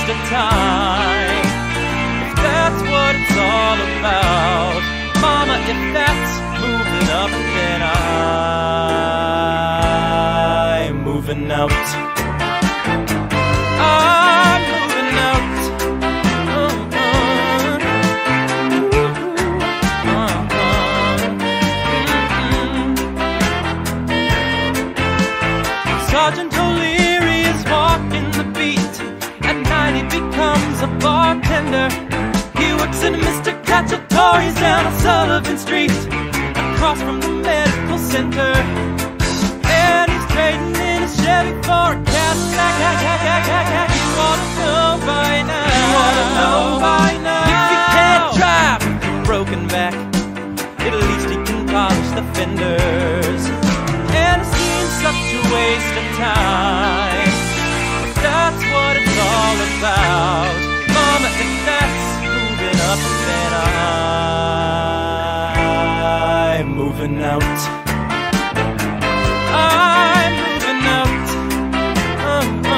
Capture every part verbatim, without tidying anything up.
waste of time. If that's what it's all about, mama, if that's moving up, then I'm moving out. I'm moving out. Sergeant O'Leary is walking the beat. At night he becomes a bartender. He works in Mister Cacciatore's down on Sullivan Street, across from the medical center. And he's trading in a Chevy for a Cadillac. You ought to know by now. You ought to know by now. If he can't drive with a broken back, at least he can polish the fenders. And it seems such a waste of time. But that's what it's all about, mama, if that's moving up, then I'm moving out. I'm moving out. Uh-huh.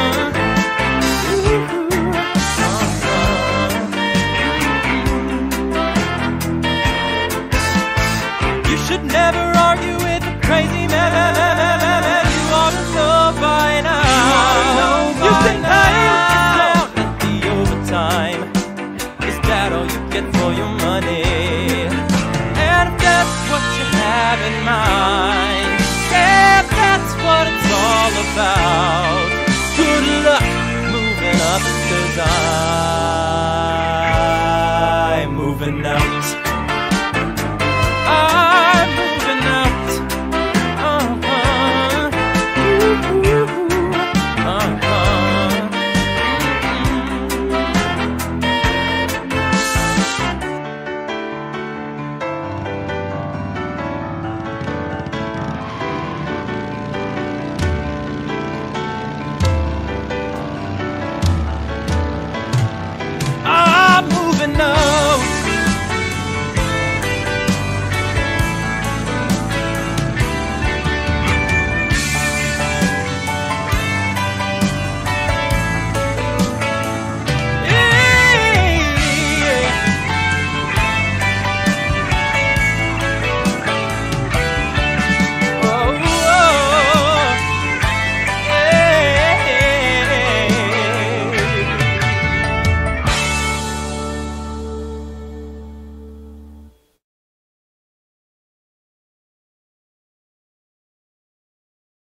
Uh-huh. You should never argue with a crazy man. You ought to know by now. You can pay yourself at the overtime. Is that all you get for your money? And if that's what you have in mind, yeah, that's what it's all about. Good luck moving up, 'cause I'm